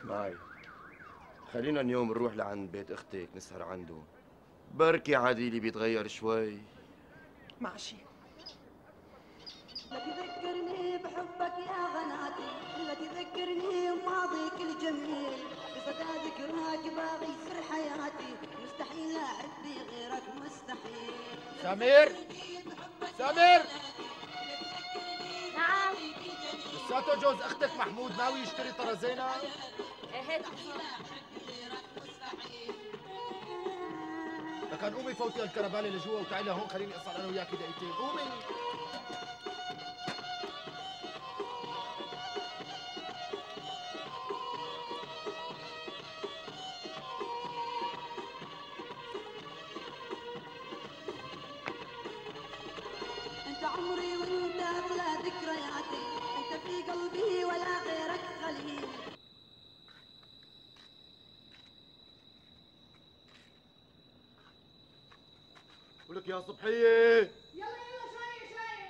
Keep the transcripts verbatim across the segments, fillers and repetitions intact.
اسمعي، خلينا اليوم نروح لعند بيت اختك نسهر عنده. بركي عديلي بيتغير شوي. ماشي. لا تذكرني بحبك يا غناتي، لا تذكرني بماضيك الجميل، بصدى ذكراك باغي يصير حياتي، مستحيل احبي غيرك مستحيل. سمير، سمير، نعم. لساته جوز اختك محمود ناوي يشتري طرزينة؟ ايه هيك. لكن قومي فوتي الكربالة لجوا وتعالي لهون خليني اصل انا وياكي دقيقتين، قومي. انت عمري وانت اغلى ذكرياتي، انت في قلبي ولا غيرك خليل. ولك يا صبحية. يلا يلا شوي شوي.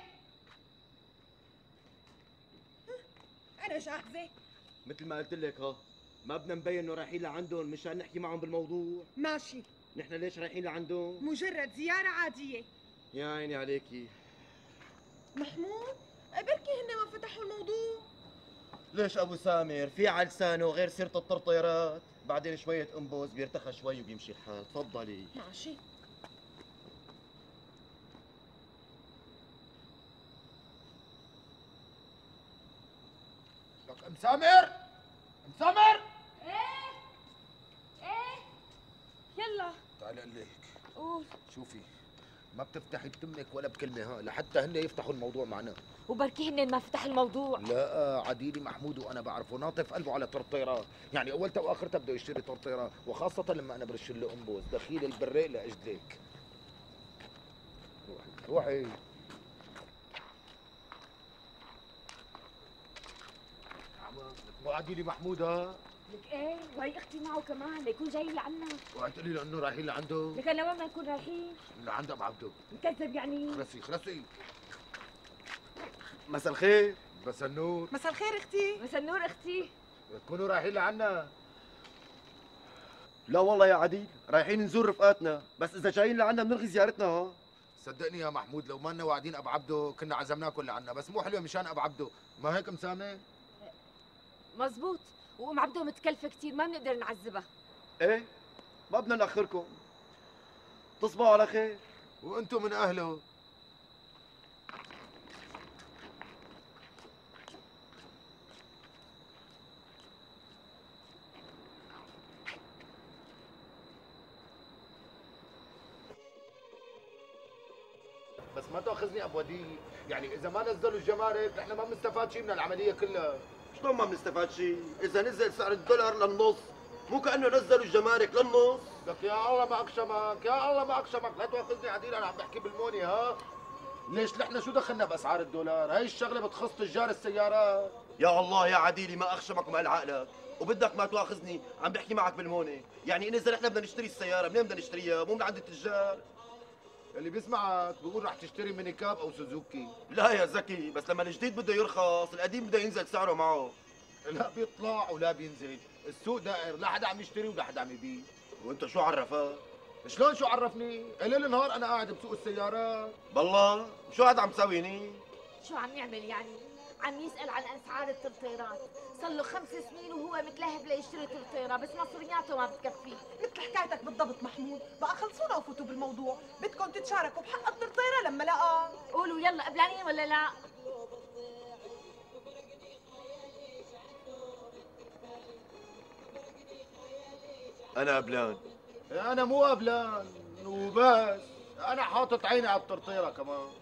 أنا جاهزة. مثل ما قلت لك ها، ما بدنا نبين انه رايحين لعندهم مشان نحكي معهم بالموضوع. ماشي. نحن ليش رايحين لعندهم؟ مجرد زيارة عادية. يا عيني عليكي. محمود، بركي هن ما فتحوا الموضوع. ليش ابو سامر في على لسانه غير سيرة الطرطيرات؟ بعدين شوية انبوز بيرتخى شوي وبيمشي الحال. تفضلي. ماشي. لك ام سامر، ام سامر، ايه ايه يلا تعالي اقول لك. قول. شوفي، ما بتفتحي بتمك ولا بكلمة ها لحتى هن يفتحوا الموضوع معنا. وبركي هن ما فتح الموضوع. لا عديلي محمود وانا بعرفه ناطف قلبه على طرطيرة، يعني اولتها واخرتها بده يشتري طرطيرة، وخاصة لما انا برش له انبوز دخيل البريق لاجلك. روحي روحي. مو عديلي محمود ها؟ لك ايه، وهي اختي معه كمان ليكون جاي لعنا. اوعي تقولي له انه رايحين لعنده. لك لوين ما نكون رايحين؟ لعند ابو عبده. مكذب يعني. خلصي خلصي. مساء الخير. بس النور. مساء الخير اختي. مساء النور اختي. تكونوا رايحين لعنا. لا والله يا عديل، رايحين نزور رفقاتنا، بس اذا جايين لعنا بنلغي زيارتنا ها. صدقني يا محمود لو ما لنا واعدين ابو عبده كنا عزمناكم لعنا، بس مو حلوه مشان ابو عبده، ما هيك مسامه؟ مزبوط، وام عبده متكلفه كثير ما بنقدر نعذبها. ايه، ما بدنا ناخركم. تصبحوا على خير. وانتم من اهله. بس ما تاخذني ابو وديع، يعني اذا ما نزلوا الجمارك نحن ما بنستفاد شيء من العمليه كلها. شلون ما بنستفاد شيء؟ اذا نزل سعر الدولار للنص مو كانه نزلوا الجمارك للنص. لك يا الله ما اقشمك، يا الله ما اقشمك، لا تاخذني عديل انا عم بحكي بالموني ها. ليش نحن شو دخلنا باسعار الدولار؟ هي الشغله بتخص تجار السيارات. يا الله يا عديلي ما اخشمك وما عقلك، وبدك ما تواخذني عم بحكي معك بالمونة. يعني إن اذا نحن بدنا نشتري السياره منين بدنا نشتريها؟ مو من عند التجار. اللي بيسمعك بيقول رح تشتري ميني كاب او سوزوكي. لا يا زكي، بس لما الجديد بده يرخص القديم بده ينزل سعره معه. لا بيطلع ولا بينزل، السوق دائر، لا حدا عم يشتري ولا حدا عم يبيع. وانت شو عرفك؟ شلون شو عرفني؟ ليل نهار انا قاعد بسوق السيارات. بالله شو هذا عم تساويني؟ شو عم يعمل يعني؟ عم يسأل عن أسعار الترطيرات، صار له خمس سنين وهو متلهف ليشتري ترطيرة، بس مصرياته ما بتكفيه. مثل حكايتك بالضبط محمود، بقى خلصونا وفوتوا بالموضوع، بدكم تتشاركوا بحق الطرطيرة لما لقى. قولوا يلا قبلانين ولا لا؟ انا قبلان. انا مو قبلان وبس، انا حاطط عيني على الطرطيره كمان.